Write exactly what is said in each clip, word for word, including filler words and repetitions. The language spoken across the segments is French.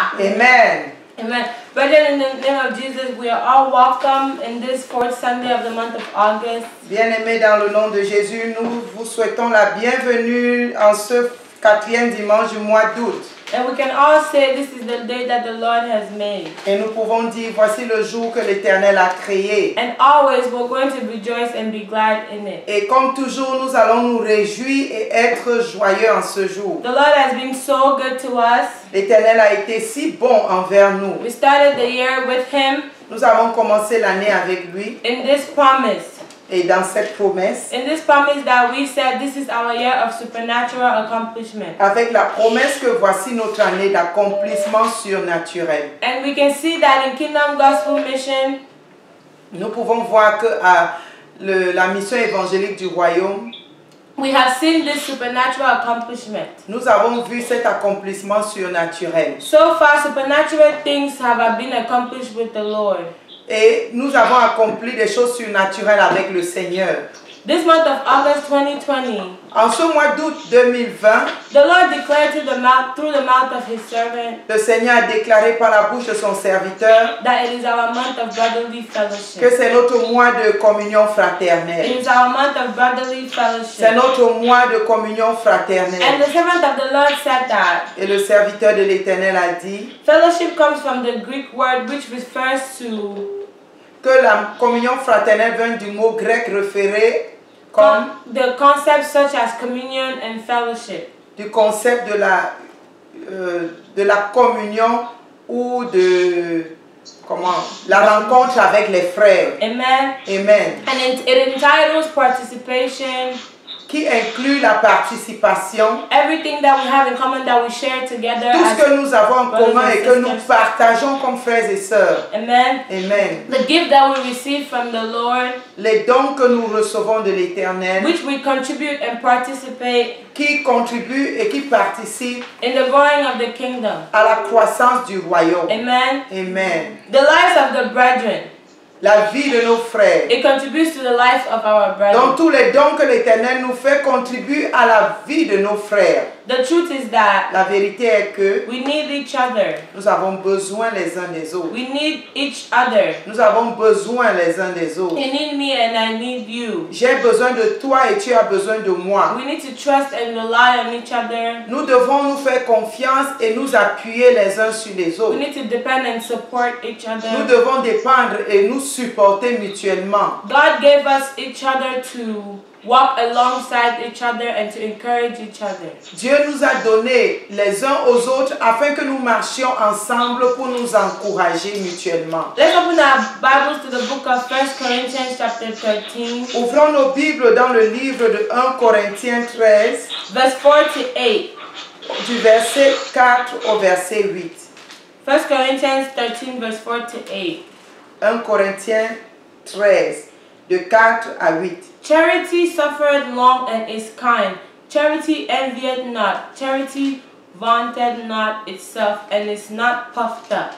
Amen. Amen. Brethren, in the name of Jesus, we are all welcome in this fourth Sunday of the month of August. Bien-aimés, dans le nom de Jésus, nous vous souhaitons la bienvenue en ce quatrième dimanche du mois d'août. And we can all say this is the day that the Lord has made. Et nous pouvons dire, voici le jour que l'Éternel a créé. And always we're going to rejoice and be glad in it. Et comme toujours, nous allons nous réjouir et être joyeux en ce jour. The Lord has been so good to us. L'Éternel a été si bon envers nous. We started the year with Him. Nous avons commencé l'année avec lui. In this promise. Et dans cette promesse, in this promise that we said this is our year of supernatural accomplishment. Avec la promesse que voici notre année d'accomplissement surnaturel. And we can see that in Kingdom Gospel Mission, nous pouvons voir que à le, la mission évangélique du royaume, we have seen this supernatural accomplishment. Nous avons vu cet accomplissement surnaturel. So far, supernatural things have been accomplished with the Lord. Et nous avons accompli des choses surnaturelles avec le Seigneur. This month of August twenty twenty, en ce mois d'août deux mille vingt, the Lord declared to the mouth, through the mouth of His servant, le Seigneur a déclaré par la bouche de son serviteur, that it is our month of brotherly fellowship. Que c'est notre mois de communion fraternelle. It is our month of brotherly fellowship. C'est notre mois de communion fraternelle. And the servant of the Lord said that. Et le serviteur de l'Éternel a dit, fellowship comes from the Greek word which refers to que la communion fraternelle vient du mot grec référé comme the concepts such as communion and fellowship. Du concept de la euh, de la communion ou de comment la rencontre avec les frères. Amen. Amen. And it, it entitles participation. Qui inclut la participation. Everything that we have in common, that we share together. Tout ce que nous avons en commun et que nous partageons comme frères et sœurs. Amen. Amen. The gift that we receive from the Lord. Les dons que nous recevons de l'Éternel. Which we contribute and participate. Qui contribuent et qui participent. In the growing of the kingdom. À la croissance du royaume. Amen. Amen. The lives of the brethren. La vie de nos frères. It contributes to the life of our brethren. Donc tous les dons que l'Éternel nous fait contribuent à la vie de nos frères. The truth is that la vérité est que we need each other. Nous avons besoin les uns des autres. We need each other. Nous avons besoin les uns des autres. You need me and I need you. J'ai besoin de toi et tu as besoin de moi. We need to trust and rely on each other. Nous devons nous faire confiance et nous appuyer les uns sur les autres. We need to depend and support each other. Nous devons dépendre et nous supporter mutuellement. God gave us each other to walk alongside each other and to encourage each other. Dieu nous a donné les uns aux autres afin que nous marchions ensemble pour nous encourager mutuellement. Let's open our Bibles to the book of First Corinthians chapter thirteen. Ouvrons nos Bibles dans le livre de Premier Corinthiens treize, verse four to eight. Du verset quatre au verset huit. First Corinthians thirteen verse four to eight. Premier Corinthiens treize, de quatre à huit. Charity suffereth long and is kind. Charity envieth not. Charity vaunteth not itself and is not puffed up.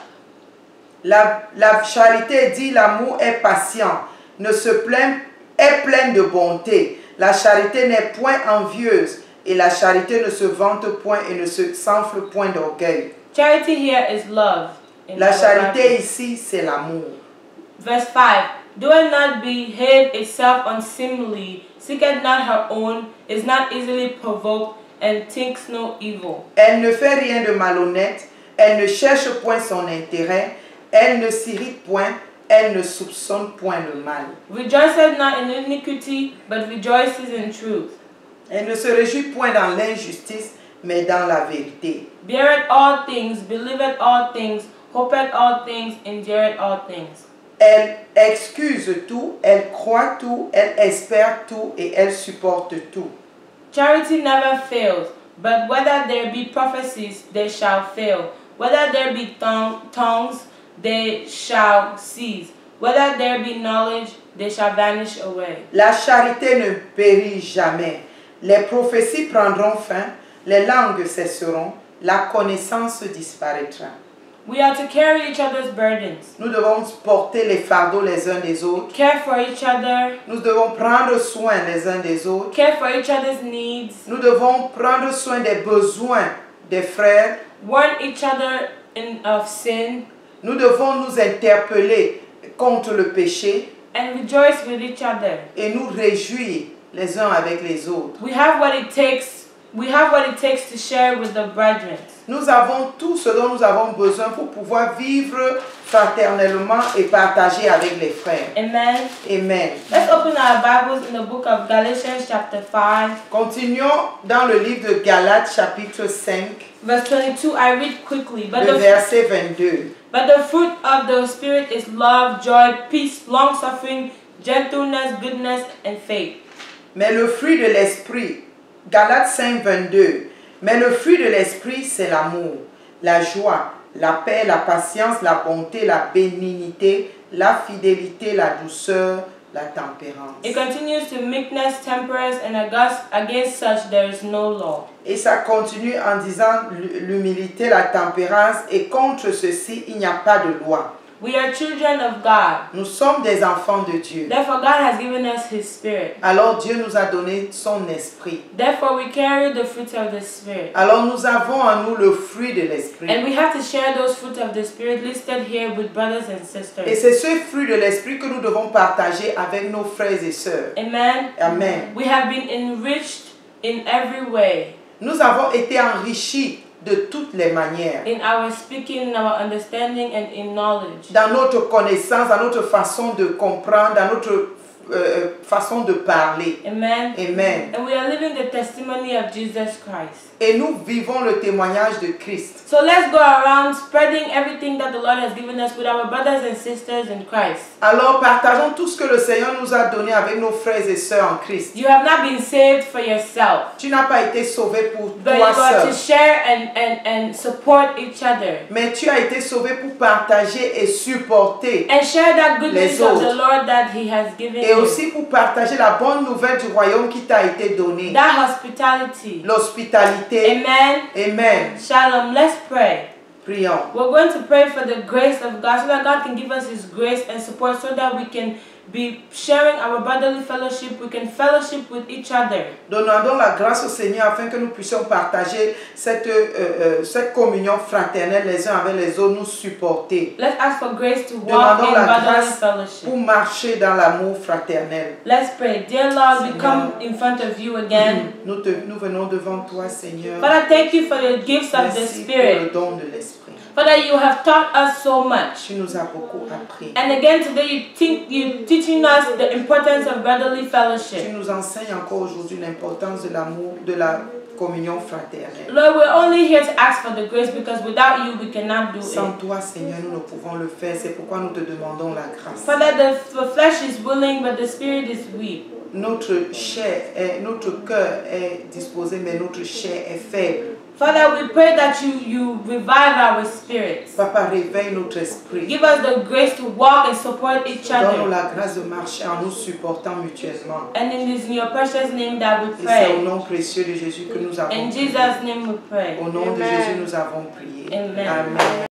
La, la charité dit l'amour est patient, ne se plaint, est pleine de bonté. La charité n'est point envieuse et la charité ne se vante point et ne se s'enfle point d'orgueil. Charity here is love. La charité ici c'est l'amour. Verse five. Do it not behave itself unseemly, seeketh not her own, is not easily provoked, and thinks no evil. Elle ne fait rien de malhonnête, elle ne cherche point son intérêt, elle ne s'irrite point, elle ne soupçonne point le mal. Rejoiceth not in iniquity, but rejoices in truth. Elle ne se réjouit point dans l'injustice, mais dans la vérité. Beareth all things, believeth all things, hopeth all things, endureth all things. Elle excuse tout, elle croit tout, elle espère tout et elle supporte tout. Charity never fails, but whether there be prophecies, they shall fail. Whether there be tongue, tongues, they shall cease. Whether there be knowledge, they shall vanish away. La charité ne périt jamais. Les prophéties prendront fin, les langues cesseront, la connaissance disparaîtra. We are to carry each other's burdens. Nous devons porter les fardeaux les uns des autres. Care for each other. Nous devons prendre soin les uns des autres. Care for each other's needs. Nous devons prendre soin des besoins des frères. Warn each other in, of sin Nous devons nous interpeller contre le péché and rejoice with each other. et nous réjouir les uns avec les autres. We have what it takes. We have what it takes to share with the brethren. Nous avons tout ce dont nous avons besoin pour pouvoir vivre fraternellement et partager avec les frères. Amen. Amen. Let's open our Bibles in the book of Galatians chapter five. Continuons dans le livre de Galates chapitre cinq, Verse twenty-two, I read quickly. But le the, verset vingt-deux. but the fruit of the Spirit is love, joy, peace, long-suffering, gentleness, goodness, and faith. Mais le fruit de l'esprit, Galates cinq, vingt-deux. Mais le fruit de l'esprit, c'est l'amour, la joie, la paix, la patience, la bonté, la bénignité, la fidélité, la douceur, la tempérance. It continues to meekness, temperance, and against, against such there is no law. Et ça continue en disant l'humilité, la tempérance, et contre ceci, il n'y a pas de loi. We are children of God. Nous sommes des enfants de Dieu. Therefore, God has given us His Spirit. Alors Dieu nous a donné son esprit. Therefore, we carry the fruits of the Spirit. Alors nous avons en nous le fruit de l'esprit. And we have to share those fruits of the Spirit listed here with brothers and Et sisters. c'est ce fruit de l'esprit que nous devons partager avec nos frères et sœurs. Amen. Amen. We have been enriched in every way. Nous avons été enrichis de toutes les manières. In our speaking, in our understanding, and in knowledge. Dans notre connaissance, dans notre façon de comprendre, dans notre euh, façon de parler. Amen. Amen. And we are living the testimony of Jesus Christ. Et nous vivons le témoignage de Christ. So let's go around spreading everything that the Lord has given us with our brothers and sisters in Christ. Alors partageons tout ce que le Seigneur nous a donné avec nos frères et sœurs en Christ. You have not been saved for yourself, Tu n'as pas été sauvé pour but you toi got seul. to share and, and, and support each other. Mais tu as été sauvé pour partager et supporter. And share that good Les news of the autres. Lord that He has given Et you. aussi pour partager la bonne nouvelle du royaume qui t'a été donné. That hospitality. L'hospitalité. Amen. Amen. Shalom. Let's pray. Prions. We're going to pray for the grace of God so that God can give us His grace and support so that we can be sharing our brotherly fellowship. We can fellowship with each other. Donnons la grâce au Seigneur afin que nous puissions partager cette, euh, euh, cette communion fraternelle les uns avec les autres, nous supporter. Let's ask for grace to walk Demandons in la brotherly grâce fellowship. pour marcher dans l'amour fraternel. Let's pray. Dear Lord, we Seigneur. come in front of you again. Nous, te, nous venons devant toi, Seigneur. Father, thank you for the gifts of the Merci pour Spirit. le don de l'Esprit. Father, you have taught us so much. Tu nous as beaucoup appris. And again today, you think you teaching us the importance of brotherly Tu fellowship. nous enseignes encore aujourd'hui l'importance de l'amour, de la communion fraternelle. Lord, we're only here to ask for the grace because without you, we cannot do Sans it. toi, Seigneur, nous ne pouvons le faire. C'est pourquoi nous te demandons la grâce. Father, the, the flesh is willing, but the spirit is weak. Notre chair, est, notre cœur est disposé, mais notre chair est faible. Father, we pray that you, you revive our spirits. Papa, réveille notre esprit. Give us the grace to walk and support each Donne-nous other. la grâce de marcher en nous supportant mutuellement. And it is in your precious name that we Et c'est au pray. nom précieux de Jésus que nous avons In prié. Jesus' name we pray. Au nom de Amen. Jésus, nous avons prié. Amen. Amen.